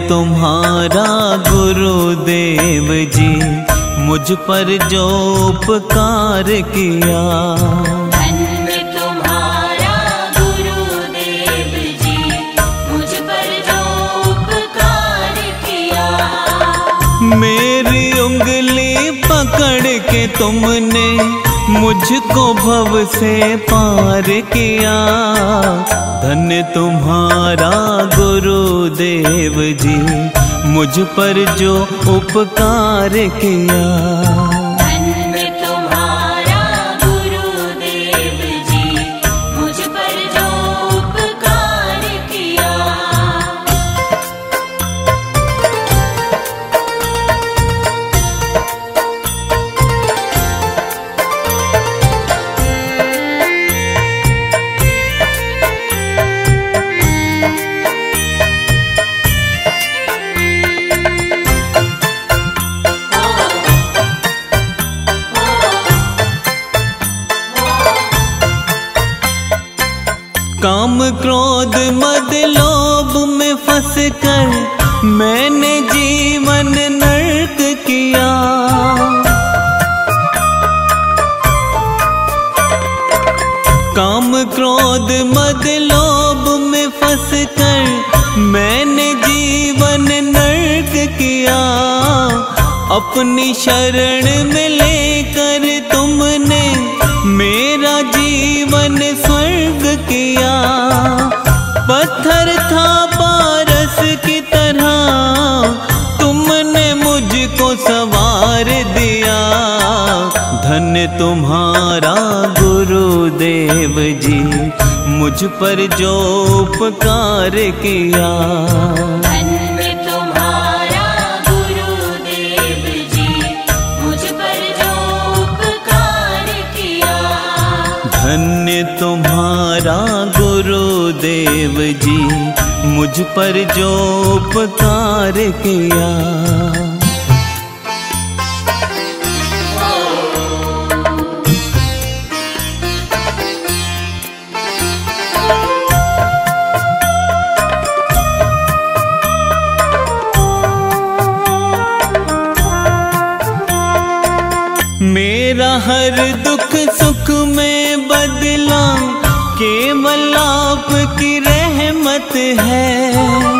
तुम्हारा गुरुदेव जी, मुझ पर जो उपकार किया। धन्य तुम्हारा गुरुदेव जी, मुझ पर जो उपकार किया। मेरी उंगली पकड़ के तुमने मुझको भव से पार किया। धन्य तुम्हारा गुरुदेव जी, मुझ पर जो उपकार किया। धन्य तुम्हारा गुरुदेव जी, मुझ पर जो उपकार किया। काम क्रोध मद लोभ में फंस कर मैंने जीवन नर्क किया। काम क्रोध मद लोभ में फंस कर मैंने जीवन नर्क किया। अपनी शरण में लेकर तुमने मेरा जीवन स्वर्ग किया। पत्थर था पारस की तरह, तुमने मुझको संवार दिया। धन्य तुम्हारा गुरुदेव जी, मुझ पर जो उपकार किया। धन्य तुम्हारा गुरुदेव जी, मुझ पर जो उपकार किया। धन्य तुम्हारा गुरुदेव जी, मुझ पर जो उपकार किया। मेरा हर दुख सुख में बदला केवल आपकी रहमत है।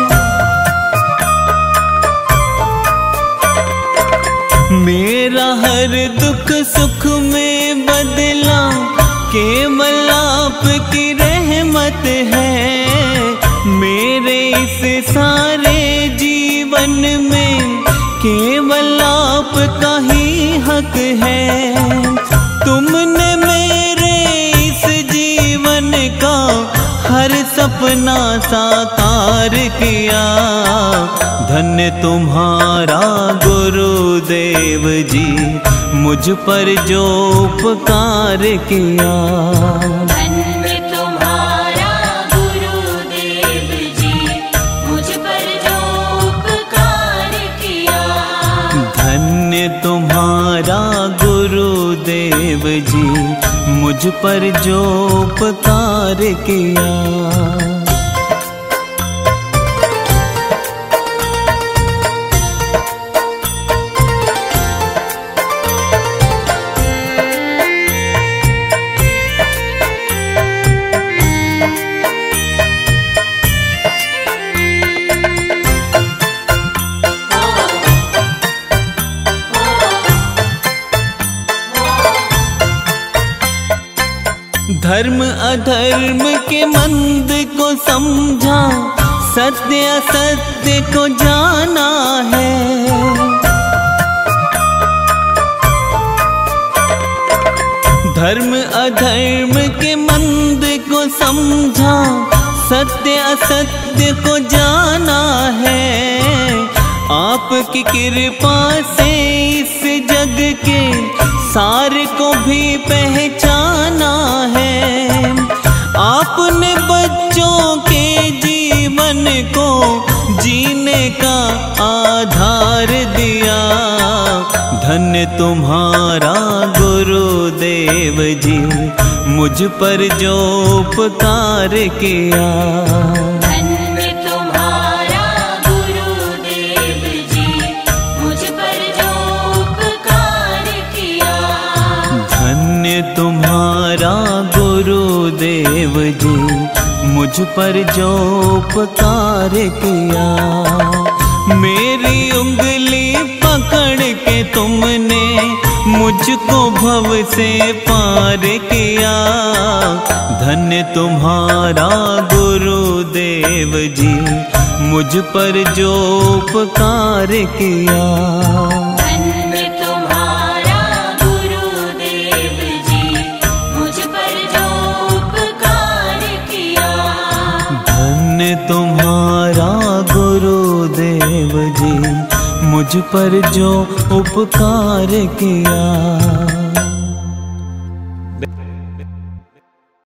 मेरा हर दुख सुख में बदला केवल आपकी रहमत है। मेरे इस सारे जीवन में केवल आपका ही हक है। तुमने मेरे इस जीवन का हर सपना साकार किया। धन्य तुम्हारा गुरुदेव जी, मुझ पर जो उपकार किया। धन्य तुम्हारा गुरुदेव जी, मुझ पर जो उपकार किया। धन्य तुम्हारा गुरुदेव जी, मुझ पर जो उपकार किया। धर्म अधर्म के मंद को समझा, सत्य असत्य को जाना है। धर्म अधर्म के मंद को समझा, सत्य असत्य को जाना है। आपकी कृपा से इस जग के सार को भी पहचाना है। आपने बच्चों के जीवन को जीने का आधार दिया। धन्य तुम्हारा गुरुदेव जी, मुझ पर जो उपकार किया। धन्य तुम्हारा गुरुदेव गुरुदेव जी, मुझ पर जो उपकार किया। मेरी उंगली पकड़ के तुमने मुझको भव से पार किया। धन्य तुम्हारा गुरुदेव जी, मुझ पर जो उपकार किया। धन्य तुम्हारा गुरुदेव जी, मुझ पर जो उपकार किया। धन्य तुम्हारा गुरुदेव जी, मुझ पर जो उपकार किया।